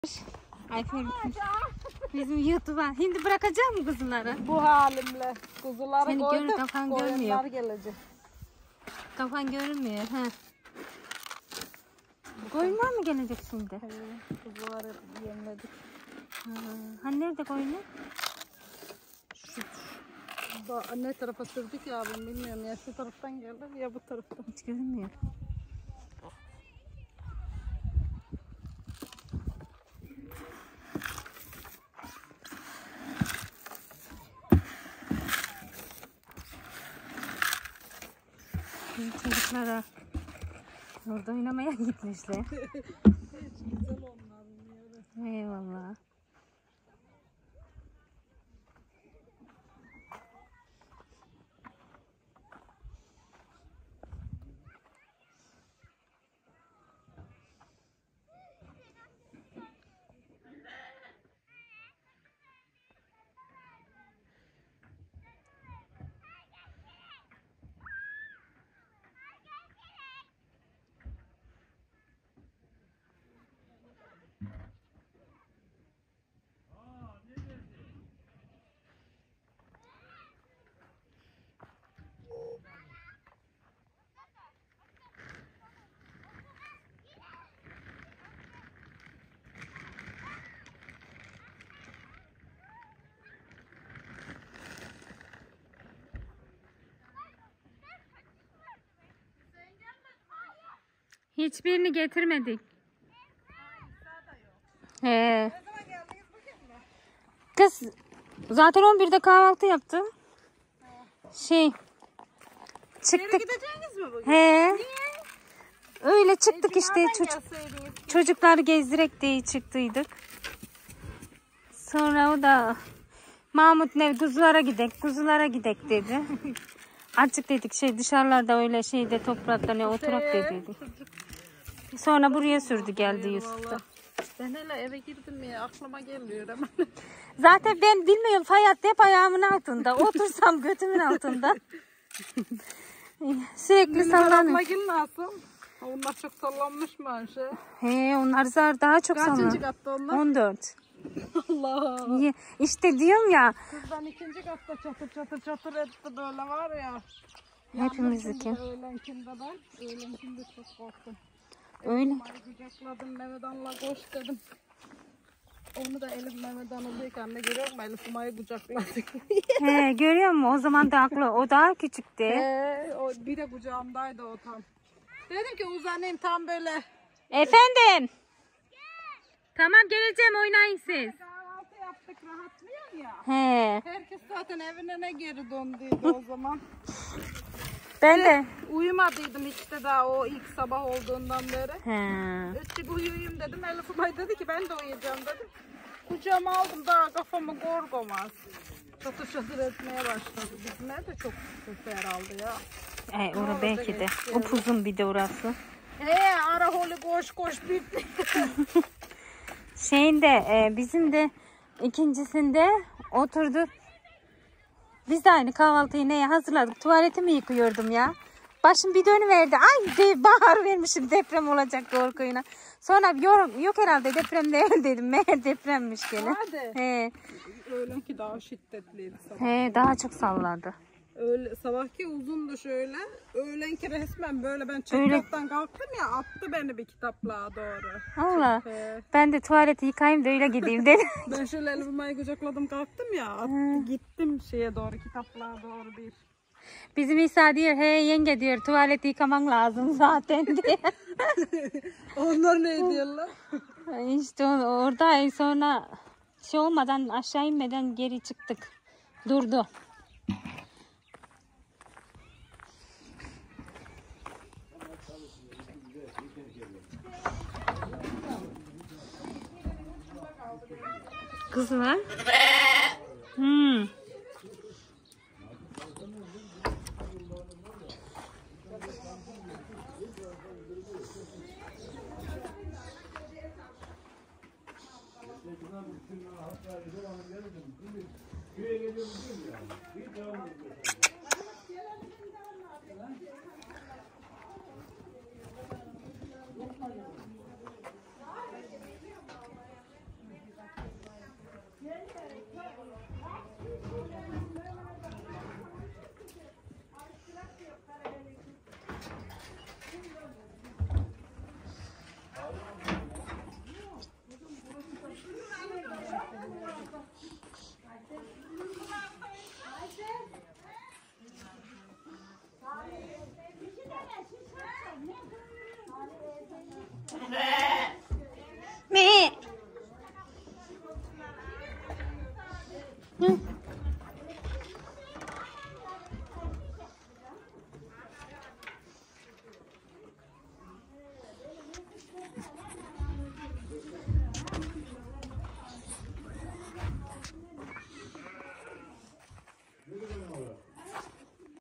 Ayfer bizim YouTube'a. Şimdi bırakacak mı kuzuları? Bu halimle. Kuzuları seni koydum. Görür, kafan görmüyor. Gelecek. Kafan görünmüyor. He. Koyunlar mı gelecek şimdi? Kuzuları yemledik. Hani nerede koyunlar? Ne tarafa sürdük ya ben bilmiyorum ya, şu taraftan geldi ya bu taraftan. Hiç görünmüyor. Bizim çocuklara orada oynamaya gitmişler. Güzel onlar. Eyvallah. Hiçbirini getirmedik. He. Kız zaten 11'de kahvaltı yaptı. Çıktık. Gideceğiniz mi bugün? He. Niye? Öyle çıktık işte. Çocukları gezdirek diye çıktıydık. Sonra o da Mahmut ne kuzulara gidek dedi. Artık dedik dışarılarda öyle toprakta ne oturak dedik. Sonra buraya sürdü geldi Yusuf da. Ben hele eve girdim ya, aklıma geliyor hemen. Zaten ben bilmiyorum, hayat hep ayağımın altında. Otursam götümün altında. Sürekli sallanıyor. Abla nasıl? Onlar çok sallanmış mı Ayşe? He, onlar daha çok sallanıyor. Kaçıncı katta onlar? 14. Allah. İşte diyorum ya. Kızdan ikinci katta çatır etti böyle var ya. Hepimizdeki. Öğlenkinde ben. Öğlenkinde çok korktum. Öyle. Kucakladım, Mehmet An'la koş dedim. Onu da Elif Mehmet An'ı diyor ki, anne görüyor musun? Elif Umay'ı kucakladık. He, görüyor musun? O zaman da aklı. O daha küçüktü. O bir de kucağımdaydı o tam. Dedim ki uzanayım tam böyle. Efendim. Tamam, geleceğim, oynayın siz. Kahvaltı yaptık, rahatlıyorsun ya. He. Herkes zaten evine ne geri döndüydü o zaman. Ben de. Uyumadıydım işte daha o ilk sabah olduğundan beri. He. Ötçük uyuyayım dedim. Elif Umay dedi ki ben de uyuyacağım dedim. Kucağıma aldım, daha kafamı korkmaz. Çatır etmeye başladı. Bizim ev de çok sefer aldı ya. Orası belki de. Upuzun bir de orası. Ara holi koş bitti. Bizim de ikincisinde oturduk. Biz de aynı kahvaltıyı neye hazırladık? Tuvaletimi yıkıyordum ya. Başım bir dönüverdi. Ay bahar vermişim, deprem olacak korkuyla. Sonra yok herhalde deprem değil dedim. Meğer depremmiş gene. Hadi. He. Öğlenki daha şiddetliydi sabah. He, daha çok salladı. Sabahki uzundu şöyle. Öğlenki resmen böyle ben çekmaktan kalktım ya, attı beni bir kitaplığa doğru. Allah. Ben de tuvaleti yıkayayım da öyle gideyim dedim. Ben şöyle Elif Umay'ı kucakladım kalktım ya, attı, gittim şeye doğru, kitaplığa doğru bir. Bizim İsa diyor, he yenge diyor, tuvaleti yıkaman lazım zaten diye. Onlar ne diyorlar? İşte orada sonra olmadan, aşağı inmeden geri çıktık. Durdu. Kızlar. Hı.